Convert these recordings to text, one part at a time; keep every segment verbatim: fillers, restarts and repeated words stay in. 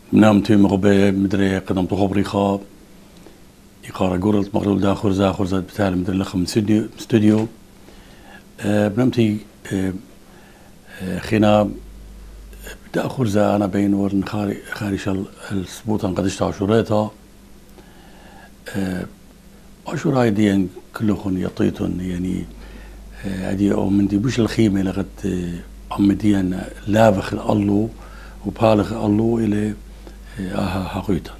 نامتي مغبى مدري قدمت خبري خا يقارا قرلت مغلول داخل زاخر زاد بتاعي مدري لخ من استوديو استوديو أه بنمتي أه خينا داخل زا أنا بين ورن خاري خارج السبوت قد اشتغل شريتها أه أشوراي ديان كلهم يطيتون يعني هذه أو من دي بوش الخيمة لغت عم ديان لافخ الله وبالغ الله إلى آها حقيقة.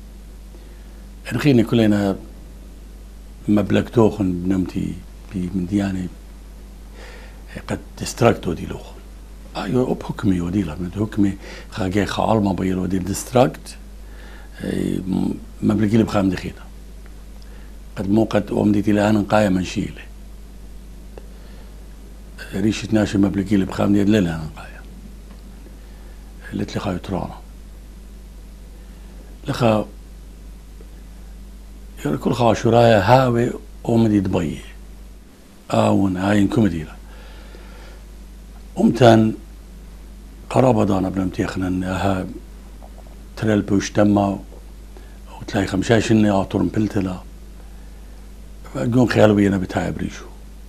الحين كلنا مبلغ توخن بنمتي من ديانة قد ديستراكتو دي لوخن. أيوة بحكمي وديلا من حكمي خاجي خالما بيل وديل ديستراكت مبلغي اللي بخام دخينا. قد مو قد أمديتي لأنا قايم من شيله. ريشة ناشي مبلغي اللي بخام ديل ليلة أنا قايم. قلت لي خايو ترانا. لخا يعني كل خا شرايا هاوي ومدي دبي آون هاين كوميديلا أمتان قرابة دانا بنمتي خنن ها تريل بوش تما وتلاقي خمشاشني عطور مبلتلا قوم خيالو بينا بتاعي بريشو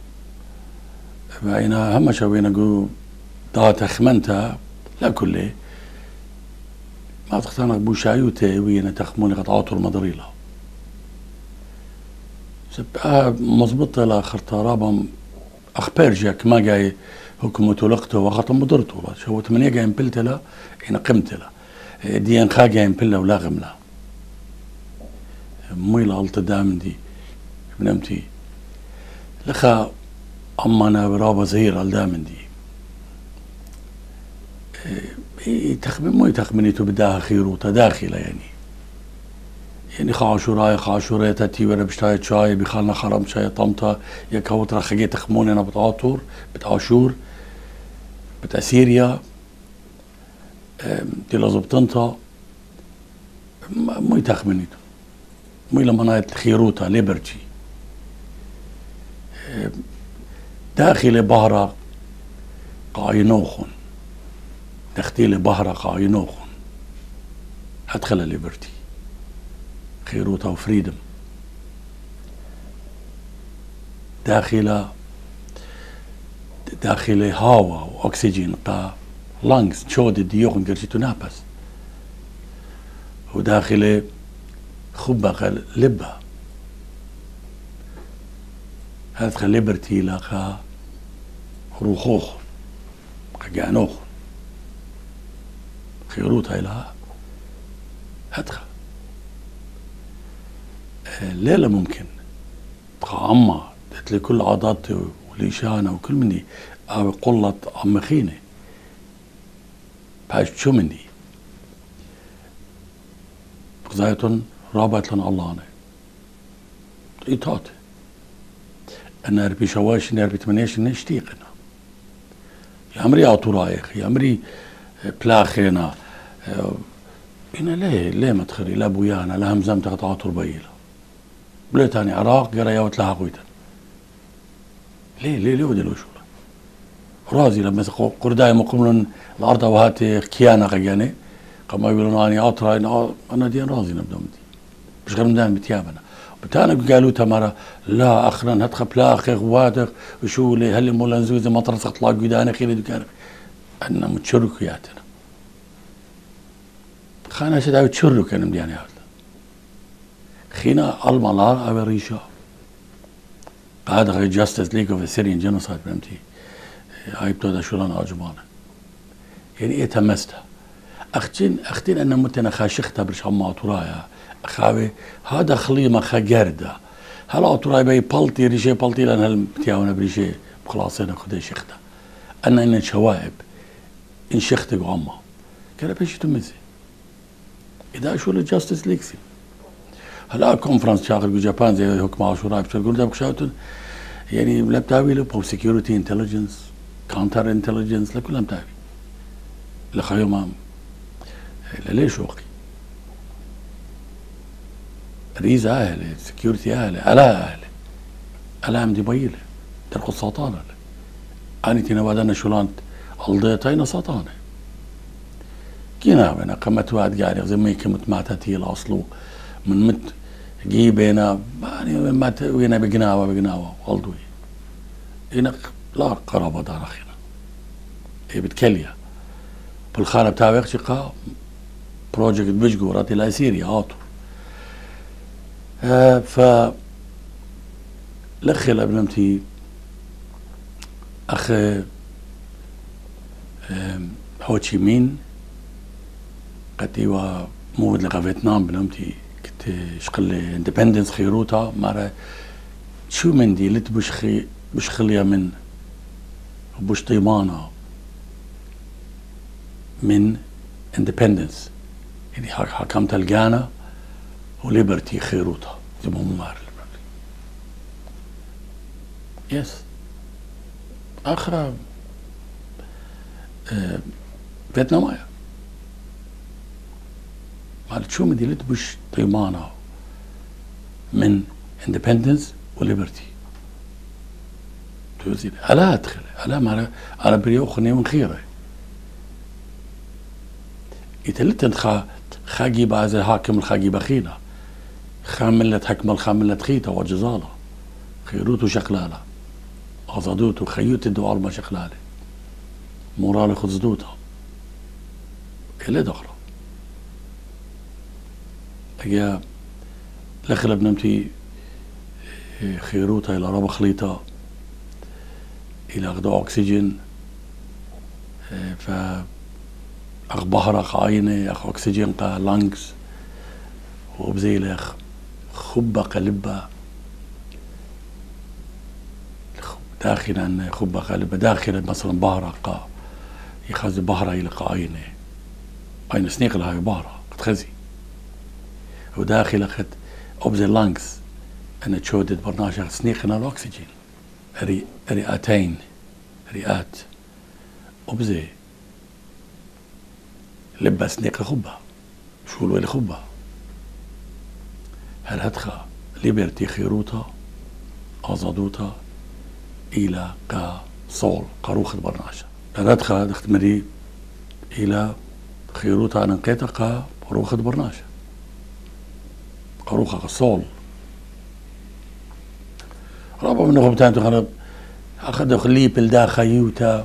فأينا هم شوينا قو داتا خمنتا لا كله ما تختانق بوشايوتي وينا تخموني قد عطور مدريلا سبقها مظبطة لآخر ترابا أخبار جاك ما جاي حكم تلقته وقت مدرته شو ثمانية جاي مبلت له هنا قمت له دي انخا جاي مبله ولا غمله ميلا غلط دام دي بنمتي لخا أما أنا برابة زهير الدام دي تخمن مو تخمنيتو بداها خيروتا داخله يعني يعني خاشوراي خاشوراي تاتي وانا بشتاي شاي بخالنا خرم شاي طمطة يا كوترا خجي تخمون انا بتعاطور بتعاشور بتأسيريا تلا زبطنتا مو تخمنيتو مو لما نايت خيروتا ليبرتي داخل بهرة قاينوخن داخل بهرة قاينوخن أدخل ليبرتي خيروتا وفريدم داخل داخل هواء واكسجين قا لانجز شود ديوخن قرشيتو نابس وداخل خبق لبها هادخل ليبرتي لاخا روخوخ قانوخ خيروتا لها هادخل ليلة ممكن عمّا قلت لي كل عضاتي وليشانة وكل مني أو قلة عم خيني باش شو مني غزايتون رابط لنا اللهنا إيطات أنا ربي شواش أنا ربي تمنيش نشتيقنا يا أمري عطورايخ يا أمري بلاخينا هنا ليه ليه ما تخري لا بويانا لا همزم تقطع تربيلا بلتاني عراق قرا يا وتلها قويتا ليه ليه ليه ودي شو رازي لما قرداي مقومن الارض وهاتي كيانا غياني كما يقولون اني اطرا انا دي رازي نبدا مدي مش غير مدان بتيابنا بتانا قالوا تمارا لا اخرا هتخ بلاخ غوادق وشو لي هل مولا زوز مطر تطلع قدانا خير دكان انا متشركياتنا خانا شدا تشرك انا مدياني هذا خينا المالار أو ريشة هذا غير جاستس ليج اوف سيريان جينوسايد بنمتي هاي بتودا شلون أجمانة يعني إيه تمستها أختين أختين أنا متنا خاشختها برش عم عطرايا خاوي هذا خليمة خجردة هلا عطرايا بي بلتي ريشة بلتي لأن هل بتياونا بريشة بخلاصينا خدي شختها أنا إن شوائب إن شختك عمّا كلا بيش تمزي إذا شو الجاستس ليكسي هلا كونفرنس شاغل بجابان زي حكم عاشوراء بتقول ده بكشاوتن يعني لا بتاوي له بو سكيورتي انتليجنس كاونتر انتليجنس لا كلها بتاوي لا خيوما ليش وقي ريز اهل سكيورتي اهل الا اهل الا ام دي بيله ترخص ساطانه اني تنا بعدنا شولانت الضيتين ساطانه جنابنا قمت واد قاعد زي ما يكمت ماتتي الأصلو من مت جيبنا يعني مات وينا بجناوة بجناوة والدوي هنا لا قرابة دار أخينا هي بتكليا بالخانة بتاعي يخشقها بروجكت بجو راتي لا سيريا آتو آه ف لخي لابنمتي أخ هو تشي مين قد إيوا مود لغا فيتنام بنمتي كنت شقل اندبندنس خيروتا مارا شو من دي لت بش خي بش خليا من بش طيمانة من اندبندنس يعني حكمت الجانا وليبرتي خيروتا زي ما هم مار يس آخر اه فيتنامايا مالت شو مدي لت بش طيمانة من اندبندنس وليبرتي توزيد ألا أدخل ألا ما أنا بريو خني من خيره يتلتن خا خاجي بعز الحاكم الخاجي بخينا خاملة حكم الخاملة خيتا وجزالة خيروتو شقلالة أصدوتو خيوت الدوار ما شقلالة مورالي خزدوتها إلي دخلوا أجا لخل بنمتي خيروتها إلى ربا خليطة إلى أخذوا أكسجين ف أخ بحر أخ عيني أخ أكسجين قا لانكس وبزيلخ خبة قلبة داخلا خبة قلبة داخلا مثلا بحر قا يخز بحر إلى قا عيني عين سنيق لها بحر قد خزي وداخل أخذ أبزي لانكس أنا تشودت برنامج سنيقنا الأكسجين ري رئتين رئات أبزي لبس نيقة خبة شو الويل خبة هل هدخى ليبرتي خيروتا أزادوتا إلى قا صول قاروخ البرناشة هل هدخى دخت مري إلى خيروتا ننقيتا قا قاروخ البرناشة قاروخ صول رابع من غبتان تخرب أخذ ليب الدا خيوتا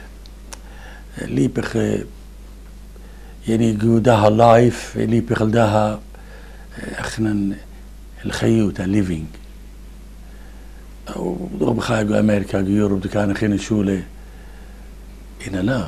ليب يعني جودها لايف ليب خلدها أخنا الخيوتا ليفينج أو ضرب خايجو أمريكا يوروب كان خين شولة إنا لا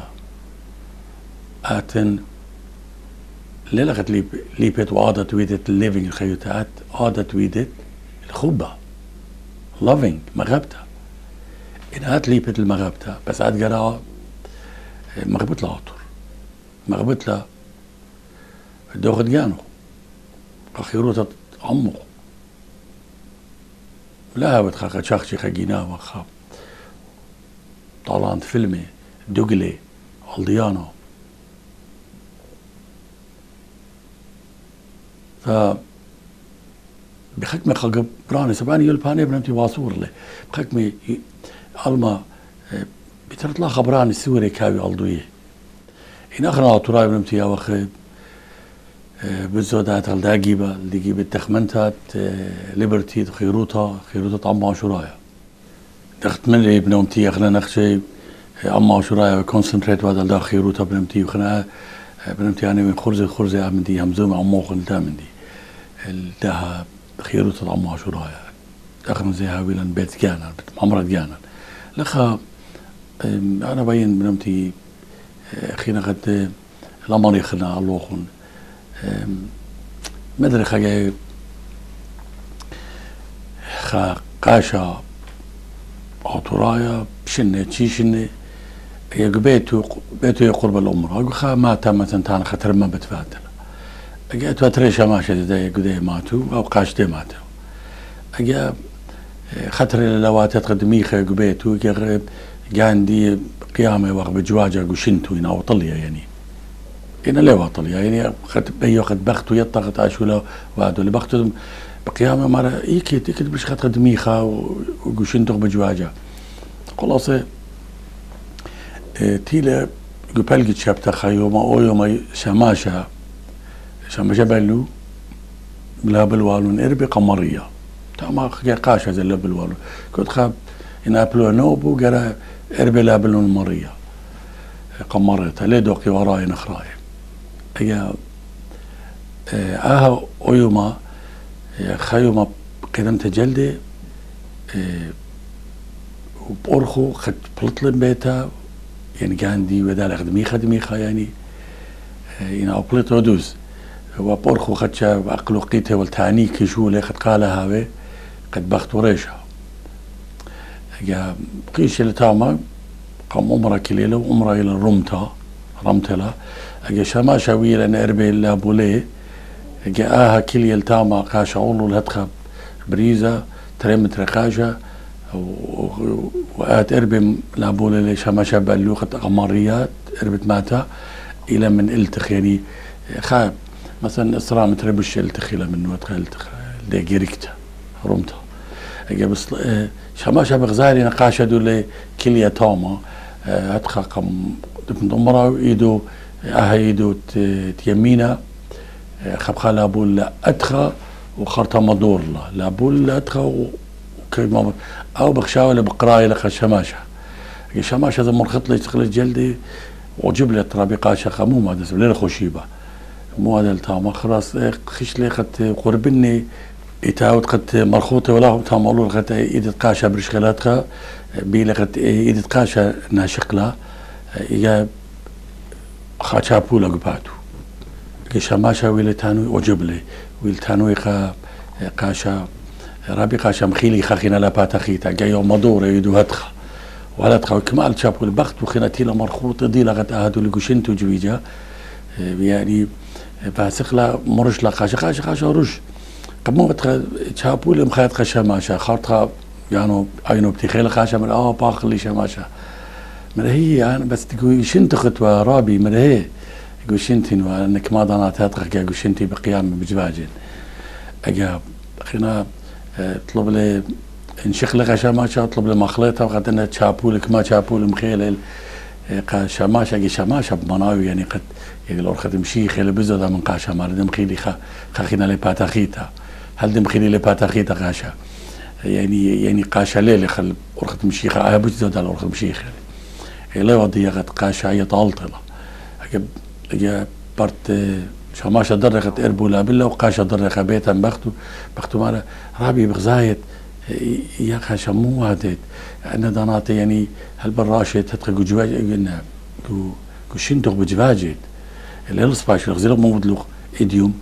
آتن للغت ليب ليبت وعادت ويدت الليفينج الخيوتات عادت ويدت الخبة loving مغبتة إن هات ليبت المغبتة بس عاد قراءة مغبت لا عطر مغبت لا دوخت جانو أخيروتا عمو لا بتخاك شخشي خجينا وخاب طالعت فيلمي دوغلي الديانو ف بحكم خلق براني سباني يلباني بنمتي واصور له بحكم علما بترطلع خبراني السوري كاوي الضويه إن أخنا تراي بنمتي يا وخي بالزودات الدا جيبة اللي جيبة تخمنتات ليبرتي خيروتا خيروتا طعم عاشورايا دخت من اللي بنمتي أخنا نخشي عم عاشورايا كونسنتريت وهذا الدا خيروتا بنمتي وخنا بنمتي يعني من خرزة خرزة عمدي همزوم عموق الدا مندي الداها خيروتا طعم عاشورايا أخنا زي هاويلا بيت جانا عمرة جانا لخا أنا باين بنمتي أخينا قد الأمر يخلنا اللوخون مدري خاجة خا قاشا عطرايا بشنة تشيشنة يقبيتو بيتو يقرب الأمر أقول خا ماتا مثلا تانا خطر ما بتفاتل أجيت وتريشا ماشي دا يقدي ماتو أو قاش دي ماتو أجي خطر اللوات تقدمي خا يقبيتو يغرب جاندي قيامة وقت بجواجة قشنتو هنا وطلية يعني هنا ليه وطلية يعني خد بيو خد بختو يطغط عشولا وعدو اللي بختو بقيامة مرة يكيت يكيت بش خد قدميخا وقشنتو بجواجة خلاصة اه تيلا قبل شابتا خيوما أو يوم شماشة شماشة بلو لا بالوالون إربي قمرية تما قاشة زي لا بالوالون كنت خاب إن أبلو نوبو قرا إربي لا بالون مرية قمرتها ليه دوقي وراي نخراي هي آها أيوما خيوما قدمت جلدي وبأرخو خد بلطلن بيتا يعني كاندي ودال خدمي خدمي خا يعني يعني أبلط ودوز وبأرخو خد شاب أقلو قيته والتاني كشولي خد قالها هاوي قد بخت وريشها يا قيش اللي تاما قام أمرا كليلة وأمرا إلى الرمتا رمتلا أجا شما شاويل أنا أربي لابوليه أجا آها كلي التاما قاشا أولو الهدخب بريزة تريمت رقاشة وآت أربي لابوليه شما شاب اللوخة قمريات أربت ماتا إلى من التخ يعني خاب مثلا إسراء متربش التخيلة من وقت التخ دي جيركتا رمتا أجا بس شما شاب غزالي نقاشة دولي كلية تاما هدخا قم دمرا ايدو اها ايدو تيمينا خبخا لابول لا ادخا وخرطة مدور لا لابول لا ادخا وكيما او بخشاوة بقراية لقى شماشة شماشة هذا مرخط لي تخلي جلدي وجب لي الطرابيقة شخا مو ما دسو ليلة خوشيبة مو هذا التاما خلاص خش لي قد قربني إتاوت قد مرخوطة ولا تام أولو قد إيدت قاشة برشخلاتها بيلي قد إيدت قاشة ناشقلا يا خاتشا بولا قباتو كشماشة ويلتانو وجبلي ويلتانو يخا قاشة رابي قاشة مخيلي خاخينا لاباتا خيتا جايو مدورة يدو هدخا ولا تخا كمال شابو البخت وخيناتي مرخوطة دي لغت أهدو لقوشنتو جويجا يعني فاسخلا مرش لا قاشة قاشة قاشة رش قبل ما تشابول مخيط خشماشة خاطها يعني عينو بتخيل خاشة من آه باخلي شماشة من هي يعني بس تقول شنت خطوة رابي من هي يقول شنتين وانك ما ضنات هاتقك يقول شنتي بقيام بجواجين اجاب خينا طلب لي انشق لي خشماشة اطلب لي مخلطة وقد انها تشابولك ما تشابول مخيل شماشة اجي شماشة بمناوي يعني قد يقول أرخد مشي خيل بزودة من قاشة مارد مخيلي خا خاخينا لي باتاخيتا هل دم خيلي لي باتاخيتا قاشة يعني يعني قاشة ليلي خل أرخد مشي خا بزودة على أرخد مشي خيل لا وضي قد قاشة هي طالطلة أجب أجا برت شماشة درقت إربولا بالله وقاشة درقة بيتا بختو بختو مالا رابي بغزايت يا قاشة مو هاديت أنا داناتي يعني هالبراشة تتقى جواج قلنا جو شنتوغ بجواجت اللي الصباش الغزيرة مو بدلوغ إديوم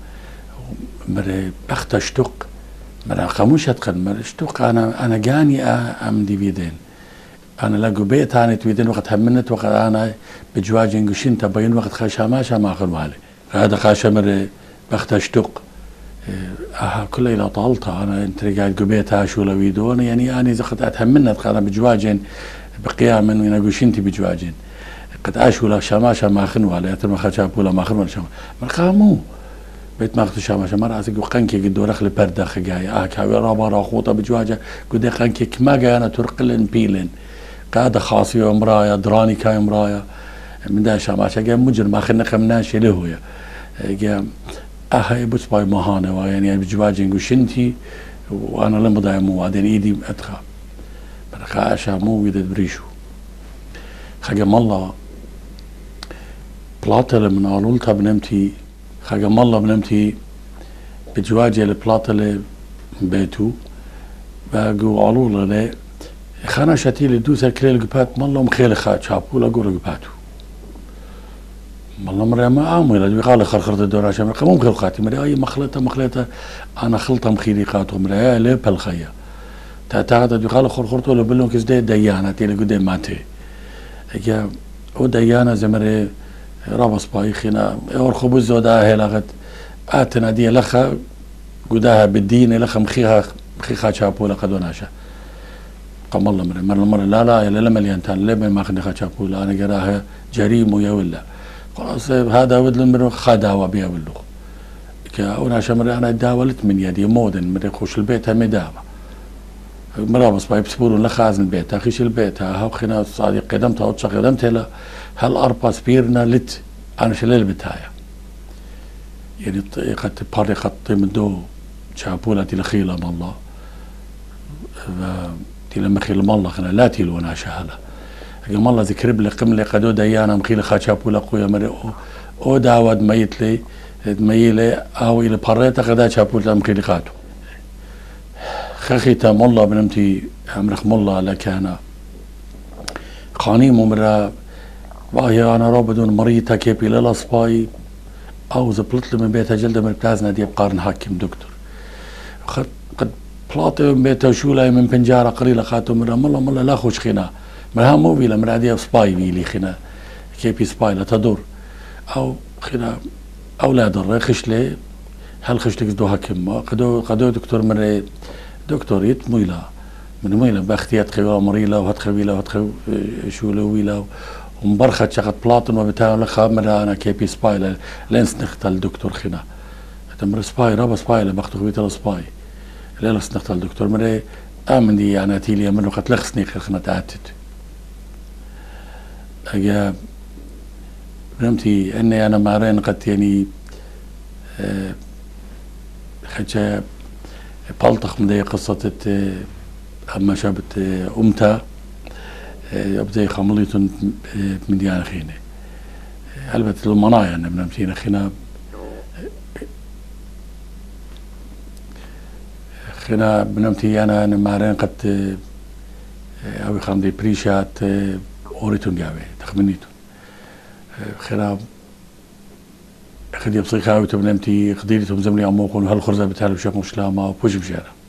مر بخت اشتق مر خموش هتقن مر اشتق أنا أنا جاني أم ديفيدين أنا لاقو بيت أنا تويدين وقت همنت وقت أنا بجواجين قشنت بين وقت خاشا ما شا ما أخذ والي هذا خاشا مر بخت اشتق أها كل إلى طالتها أنا أنت قاعد قبيتها شو لو يدون يعني أنا إذا قد أتهمنت أنا بجواجين بقيام من وين قشنتي بجواجين قد عاشوا لا شماشة ما خنوا على يتم خشاب ولا ما خنوا ولا شماشة مرقامو بيت ما أخذ شماشة مرة أسيق قنكي قد ورخ لبردة خجاي آه كاوي رابا راخوطة بجواجة قد قنكي كما جاي أنا ترقلن بيلن قاعدة خاصية ومرايا دراني كاي مرايا من ده شماشة جاي مجرم ما خلنا خمناش له يا جاي آه بس باي مهانة يعني بجواجة نقشنتي وأنا لما ضايمو بعدين إيدي أدخل مرقاشة مو ويد بريشو خجم الله بلاطة من أولولتها بنمتي خجم الله بنمتي بجواجة البلاطة بيتو باقو علولة لي خانا شاتي لدوسة كليل قبات مالله مخيل خات شابولا قول قباتو مالله مرة ما آمو يلا بيقال خرخرت الدورة عشان مرة مو مخيل خاتي مرة أي مخلطة مخلطة أنا خلطة مخيلي خاتو مرة أي ليه بالخيا تاتا بيقال خرخرت ولا بلون كزدي ديانة تيلي قدي ماتي اجا او ديانا زمري رابص بايخنا اورخو بزو دا هلاغت اتنا دي لخا قداها بالدين لخا مخيها مخيها شابولا قدوناشا قام الله مرة مرة مرة لا لا لا مليان تان ليه ما خدها شابولا انا قراها جريم ويا ولا خلاص هذا ود المرة خداوا بيها باللغ كا انا شمر انا داولت من يدي مودن مرة خوش البيت هم داوا مرابص باي بسبورون لخازن بيتها خيش البيت ها خنا صادق قدمتها وتشا قدمتها لا هل أربع سبيرنا لت أنا شلل بتاعي يعني قد باري قد مدو شابولا تي لخيلة الله تي لما خيل الله خنا لا تي لونا شهلا قام الله ذكر بلي قملي قدو ديانا مخيل خاشابولا قويا مري او داود ميت لي ميلي او الى باريتا قدا شابولا مخيل خاتو خخيتا ملا بنمتي امرخ ملا لكان قاني ممرا باهي انا رو بدون مريتا كيبي لا سباي او زبلت من بيتها جلده من بتازنا دي بقارن حاكم دكتور قد بلاطي من بيتها شولاي من بنجاره قليله خاتو مرا ملا ملا لا خوش خنا مرها مو بيلا مرا دي سباي بيلي خنا كيبي سباي لا تدور او خنا اولاد الرخش لي هل خشتك دو حاكم قدو قدو دكتور مري دكتور يت مويلا من مويلا باختيات خويلا مريلا وهات خويلا وهات خو شولا ويلا ومبرخت شغت بلاطن وبتاع لخا مرا انا كي بي سباي لينس نختل دكتور خنا تمر سباي رابا سباي لبختو خويتا سباي لينس نختل دكتور مري امن دي انا تيلي منو قد لخصني خنا تعتت اجا فهمتي اني انا مارين قد يعني أه خدشة بلطخ من دي قصة أما شابت أمتا أبدي خمليتون من ديانا خيني هلبت المنايا أنا بنمتين خينا خينا بنمتي أنا أنا مارين قد أوي خمدي بريشات أوريتون جاوي تخمنيتون خينا خدي بصيخاوي تبنمتي خديرتهم زملي عموكم هالخرزة بتهالو شاكم شلاما وبوش بشارة